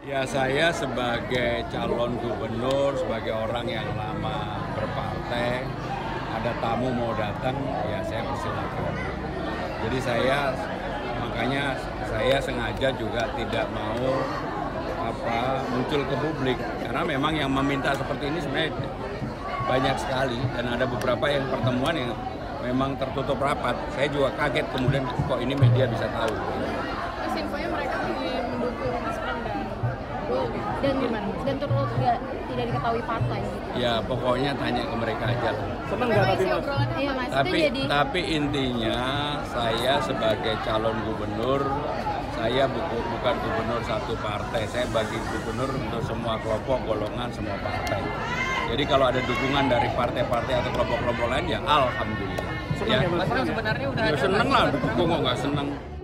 Ya, saya sebagai calon gubernur, sebagai orang yang lama berpartai, ada tamu mau datang, ya saya persilakan. Jadi makanya saya sengaja juga tidak mau muncul ke publik, karena memang yang meminta seperti ini sebenarnya banyak sekali, dan ada beberapa yang pertemuan yang memang tertutup rapat. Saya juga kaget kemudian kok ini media bisa tahu. Terus infonya mereka lagi mendukung Mas Pram dan gimana? Dan terus tidak diketahui partai gitu. Ya pokoknya tanya ke mereka aja lah. Seneng nggak tapi Mas? Iya Mas, itu jadi. Tapi intinya saya sebagai calon gubernur, saya bukan gubernur satu partai, saya bagi gubernur untuk semua kelompok, golongan, semua partai. Jadi kalau ada dukungan dari partai-partai atau kelompok-kelompok lain, ya alhamdulillah. Senang ya Mas? Sebenarnya udah ya seneng lah, dukung kok nggak seneng.